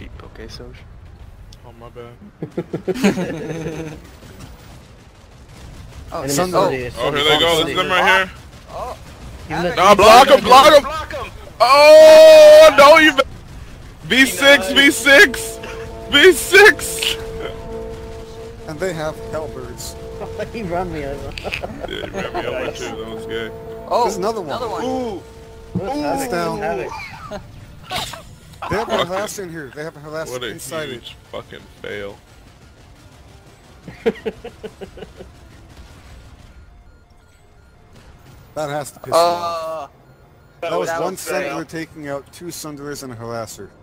cheap, okay, Soj? Oh, my bad. Oh, Enemy Sun- soldier, Oh, here soldier, they go. soldier. This is them right here. Oh, Havoc. No, block him, block him. Oh, no, you. V6, V6, V6. And they have Hellbirds. He run me over. Yeah, you ran me over too. That was good. Oh, There's another one. Ooh. What's It's Havoc? down. Havoc. They have a Hellbird in here. They have a Hellbird What a inside it. huge fucking fail. That has to piss me off. That was that one was fail. Sunderer taking out 2 Sunderers and a Harasser.